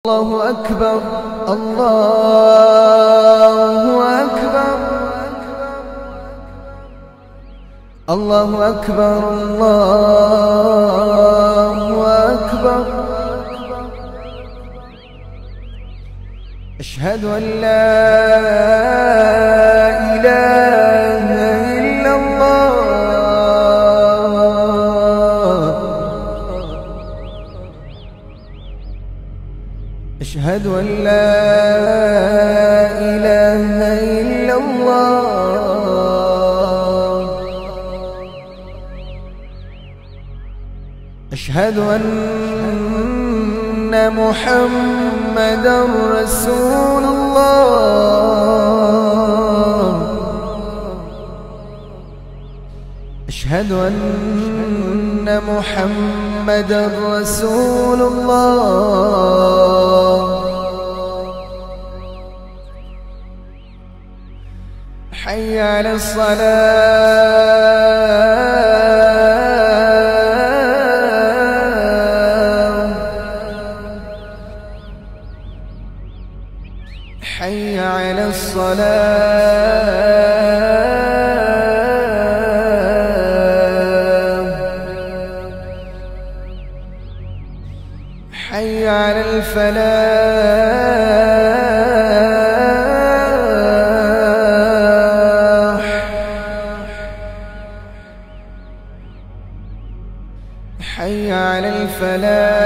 الله أكبر الله أكبر الله أكبر الله أكبر. أشهد أن لا إله إلا الله. أشهد أن لا إله إلا الله. أشهد أن محمدًا رسول الله. أشهد أن محمدًا رسول الله. حي على الصلاة. حي على الصلاة. حي على الفلاح. حي على الفلاح.